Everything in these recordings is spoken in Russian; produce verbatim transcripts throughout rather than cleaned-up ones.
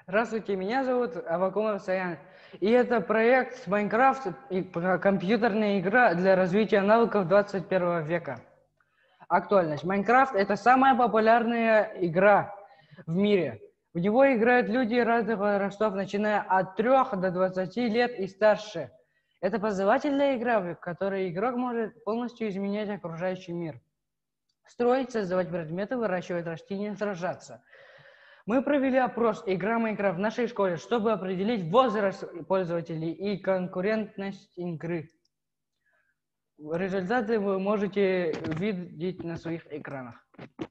Здравствуйте, меня зовут Авакумов Саян. И это проект Майнкрафт, и компьютерная игра для развития навыков двадцать первого века. Актуальность. Майнкрафт – это самая популярная игра в мире. В него играют люди разных возрастов, начиная от трёх до двадцати лет и старше. Это познавательная игра, в которой игрок может полностью изменять окружающий мир. Строить, создавать предметы, выращивать растения, сражаться. Мы провели опрос «Игра Майнкрафт» в нашей школе, чтобы определить возраст пользователей и конкурентность игры. Результаты вы можете видеть на своих экранах.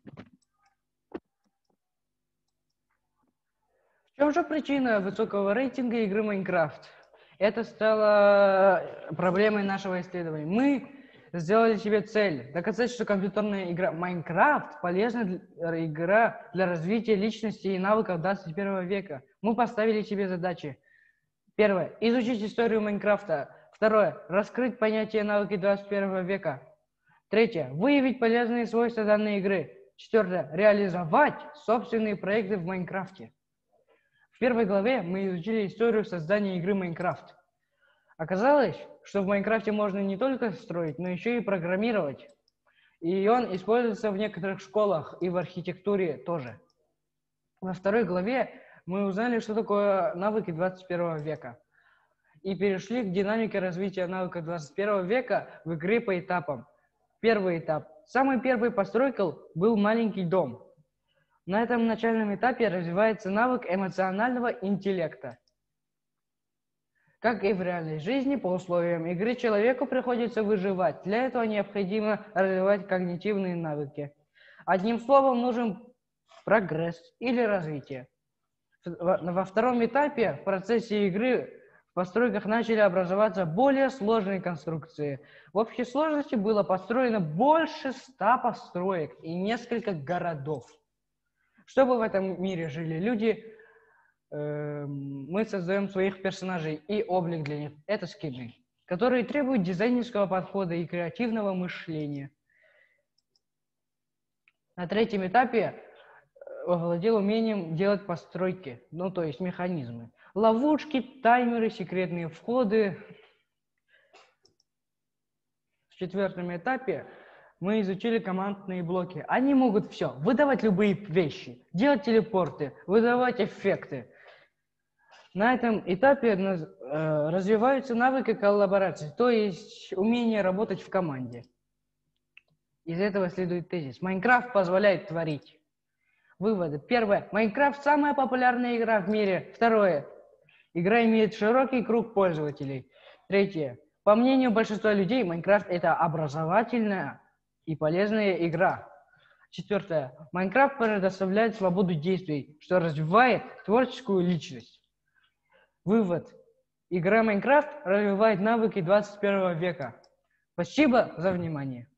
В чем же причина высокого рейтинга игры Майнкрафт? Это стало проблемой нашего исследования. Мы сделали себе цель доказать, что компьютерная игра Майнкрафт полезная игра для развития личности и навыков двадцать первого века. Мы поставили себе задачи. Первое. Изучить историю Майнкрафта. Второе. Раскрыть понятие навыки двадцать первого века. Третье. Выявить полезные свойства данной игры. Четвертое. Реализовать собственные проекты в Майнкрафте. В первой главе мы изучили историю создания игры Майнкрафт. Оказалось, что в Майнкрафте можно не только строить, но еще и программировать. И он используется в некоторых школах и в архитектуре тоже. Во второй главе мы узнали, что такое навыки двадцать первого века. И перешли к динамике развития навыков двадцать первого века в игре по этапам. Первый этап. Самой первой постройкой был маленький дом. На этом начальном этапе развивается навык эмоционального интеллекта. Как и в реальной жизни, по условиям игры человеку приходится выживать. Для этого необходимо развивать когнитивные навыки. Одним словом, нужен прогресс или развитие. Во втором этапе в процессе игры в постройках начали образоваться более сложные конструкции. В общей сложности было построено больше ста построек и несколько городов. Чтобы в этом мире жили люди, э, мы создаем своих персонажей и облик для них. Это скины, которые требуют дизайнерского подхода и креативного мышления. На третьем этапе овладел умением делать постройки, ну то есть механизмы. Ловушки, таймеры, секретные входы. В четвертом этапе мы изучили командные блоки. Они могут все, выдавать любые вещи, делать телепорты, выдавать эффекты. На этом этапе э, развиваются навыки коллаборации, то есть умение работать в команде. Из этого следует тезис. Майнкрафт позволяет творить. Выводы. Первое. Майнкрафт самая популярная игра в мире. Второе. Игра имеет широкий круг пользователей. Третье. По мнению большинства людей, Майнкрафт – это образовательная и полезная игра. Четвертое. Майнкрафт предоставляет свободу действий, что развивает творческую личность. Вывод. Игра Майнкрафт развивает навыки двадцать первого века. Спасибо за внимание.